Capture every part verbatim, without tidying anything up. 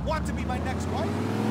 Want to be my next wife?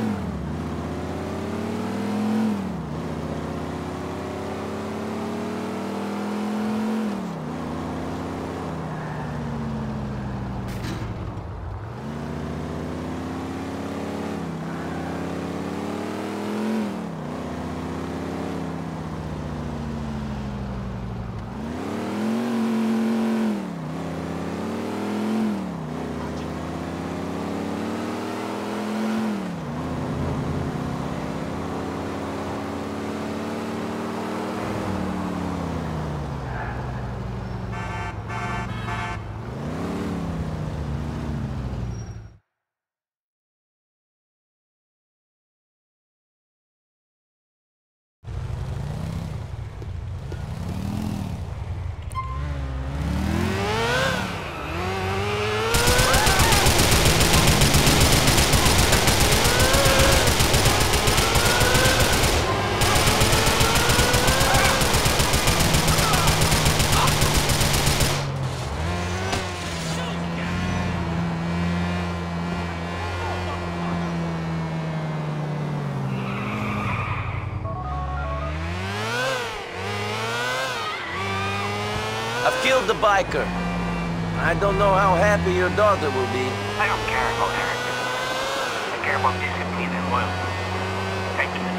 I've killed the biker. I don't know how happy your daughter will be. I don't care about arrogance. I care about discipline and loyalty. Thank you.